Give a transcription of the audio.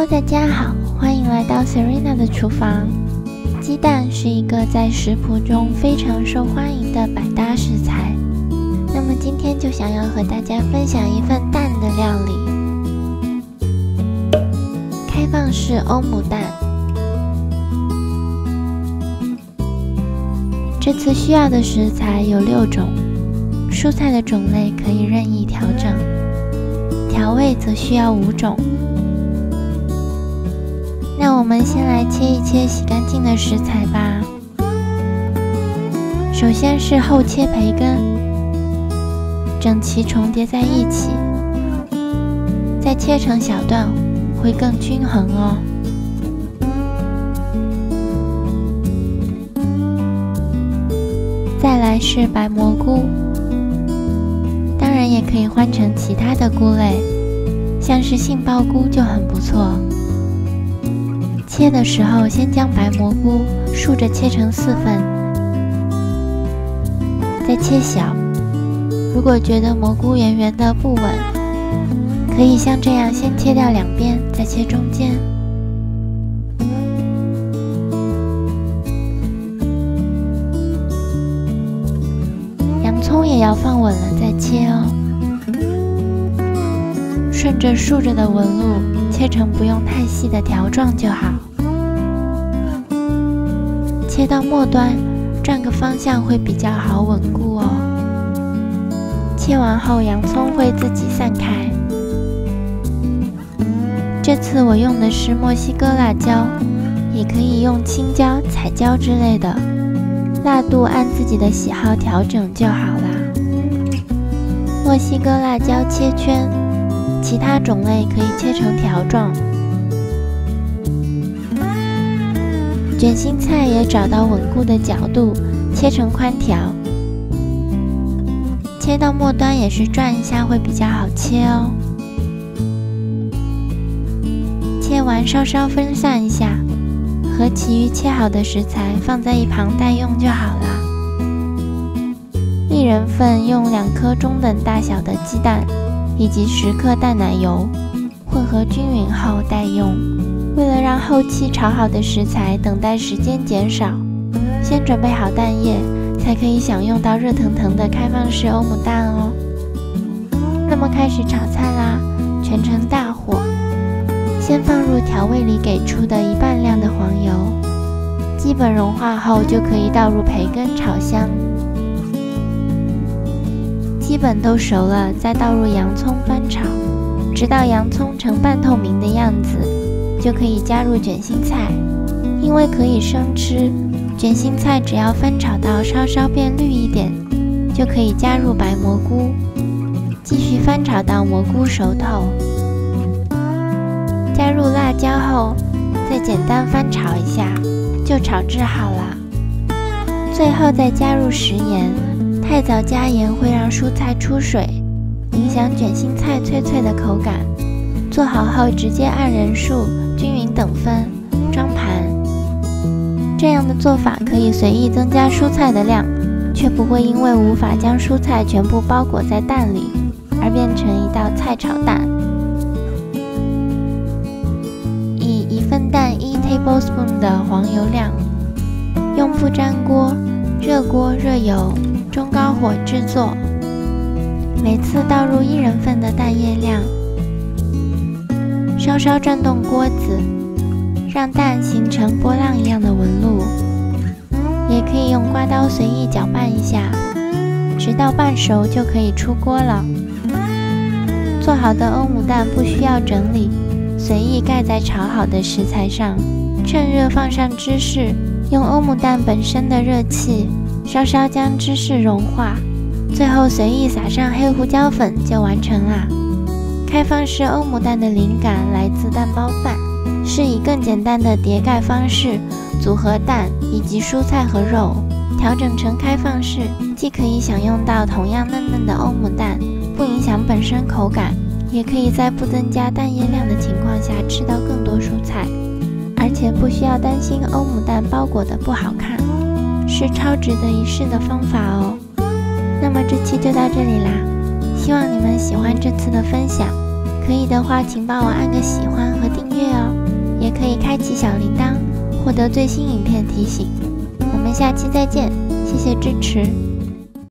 大家好，欢迎来到 Serena 的厨房。鸡蛋是一个在食谱中非常受欢迎的百搭食材，那么今天就想要和大家分享一份蛋的料理——开放式欧姆蛋。这次需要的食材有6种，蔬菜的种类可以任意调整，调味则需要5种。那我们先来切一切洗干净的食材吧。首先是厚切培根，整齐重叠在一起，再切成小段会更均衡哦。再来是白蘑菇，当然也可以换成其他的菇类，像是杏鲍菇就很不错。切的时候，先将白蘑菇竖着切成4份，再切小。如果觉得蘑菇圆圆的不稳，可以像这样先切掉2边，再切中间。洋葱也要放稳了再切哦，顺着竖着的纹路切成不用太细的条状就好。切到末端，转个方向会比较好稳固哦。切完后，洋葱会自己散开。这次我用的是墨西哥辣椒，也可以用青椒、彩椒之类的，辣度按自己的喜好调整就好啦。墨西哥辣椒切圈，其他种类可以切成条状。卷心菜也找到稳固的角度，切成宽条。切到末端也是转一下会比较好切哦。切完稍稍分散一下，和其余切好的食材放在一旁待用就好了。1人份用2颗中等大小的鸡蛋，以及10克淡奶油，混合均匀后待用。为了让后期炒好的食材等待时间减少，先准备好蛋液，才可以享用到热腾腾的开放式欧姆蛋哦。那么开始炒菜啦，全程大火，先放入调味里给出的1半量的黄油，基本融化后就可以倒入培根炒香。基本都熟了，再倒入洋葱翻炒，直到洋葱呈半透明的样子。就可以加入卷心菜，因为可以生吃，卷心菜只要翻炒到稍稍变绿一点，就可以加入白蘑菇，继续翻炒到蘑菇熟透。加入辣椒后，再简单翻炒一下，就炒制好了。最后再加入食盐，太早加盐会让蔬菜出水，影响卷心菜脆脆的口感。做好后直接按人数均匀等分装盘，这样的做法可以随意增加蔬菜的量，却不会因为无法将蔬菜全部包裹在蛋里而变成一道菜炒蛋。以1份蛋1 tablespoon 的黄油量，用不粘锅，热锅热油，中高火制作。每次倒入1人份的蛋液量，稍稍转动锅子，让蛋形成波浪一样的纹路，也可以用刮刀随意搅拌一下，直到半熟就可以出锅了。做好的欧姆蛋不需要整理，随意盖在炒好的食材上，趁热放上芝士，用欧姆蛋本身的热气稍稍将芝士融化，最后随意撒上黑胡椒粉就完成啦。开放式欧姆蛋的灵感来自蛋包饭，是以更简单的叠盖方式组合蛋以及蔬菜和肉，调整成开放式，既可以享用到同样嫩嫩的欧姆蛋，不影响本身口感，也可以在不增加蛋液量的情况下吃到更多蔬菜，而且不需要担心欧姆蛋包裹的不好看，是超值得一试的方法哦。那么这期就到这里啦，希望你们喜欢这次的分享，可可以的话，请帮我按个喜欢和订阅哦，也可以开启小铃铛，获得最新影片提醒。我们下期再见，谢谢支持。